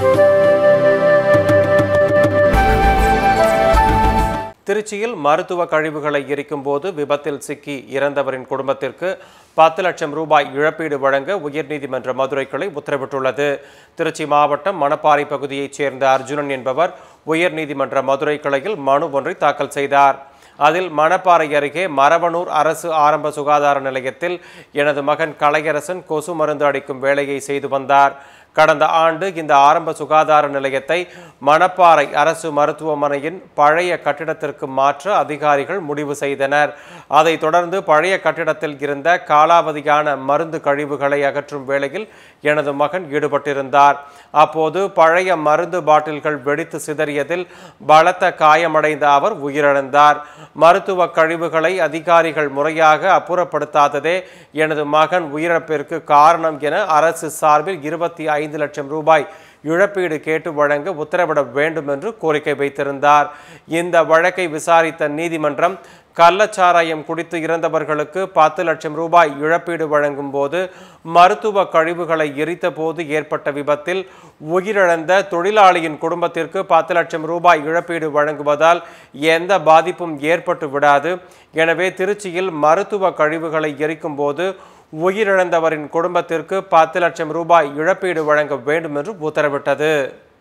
திருச்சியில் மருத்துவ கழிவுகளை எரிக்கும் போது விபத்தில் சிக்கி இறந்தவரின் குடும்பத்திற்கு 10 லட்சம் ரூபாய் இழப்பீடு வழங்க உயர்நீதிமன்ற மதுரை கிளை உத்தரவிட்டுள்ளது. திருச்சி மாவட்டம் மணப்பாறை பகுதியைச் சேர்ந்த அர்ஜுனன் என்பவர் உயர்நீதிமன்ற மதுரை கிளையில் மனு ஒன்றை தாக்கல் செய்தார். அதில் மணப்பாறை அருகே மரவனூர் அரசு ஆரம்ப சுகாதார நிலையத்தில் எனது மகன் கலையரசன் கொசு மருந்து அடிக்கும் வேலையை செய்து வந்தார். கடந்த ஆண்டு இந்த ஆரம்ப சுகாதார நிலையத்தை மணப்பாறை அரசு மருத்துவமனையின் பழைய கட்டிடத்திற்கு மாற்ற அதிகாரிகள் முடிவு செய்தனர். அதைத் தொடர்ந்து பழைய கட்டிடத்தில் இருந்த காலாவதியான மருந்து கழிவுகளை அகற்றும் வேளையில் எனது மகன் ஈடுபட்டிருந்தார். அப்போது பழைய மருந்து பாட்டில்கள் வெடித்து சிதறியதில் பலத்த காயமடைந்த அவர் உயிரிழந்தார். மருத்துவ கழிவுகளை அதிகாரிகள் முறையாக அப்புறப்படுத்தாததே எனது மகன் உயிரிழப்பிற்கு காரணம் என அரசு சார்பில் 25 லட்சம் ரூபாய் இழப்பீடு கேட்டு வழங்க உத்தரவிட வேண்டும் என்று கோரிக்கை வைத்திருந்தார். இந்த வழக்கை விசாரித்த நீதிமன்றம் கள்ளச்சாராயம் குடித்து இறந்தவர்களுக்கு 10 லட்சம் ரூபாய் இழப்பீடு வழங்கும் போது மருத்துவ கழிவுகளை எரித்த போது ஏற்பட்ட விபத்தில் உயிரிழந்த தொழிலாளியின் குடும்பத்திற்கு 10 லட்சம் ரூபாய் இழப்பீடு வழங்குவதால் எந்த பாதிப்பும் ஏற்பட்டு விடாது. எனவே திருச்சியில் மருத்துவ கழிவுகளை எரிக்கும் போது உயிரிழந்தவரின் குடும்பத்திற்கு 10 லட்சம் ரூபாய் இழப்பீடு வழங்க வேண்டும் என்று உத்தரவிட்டது.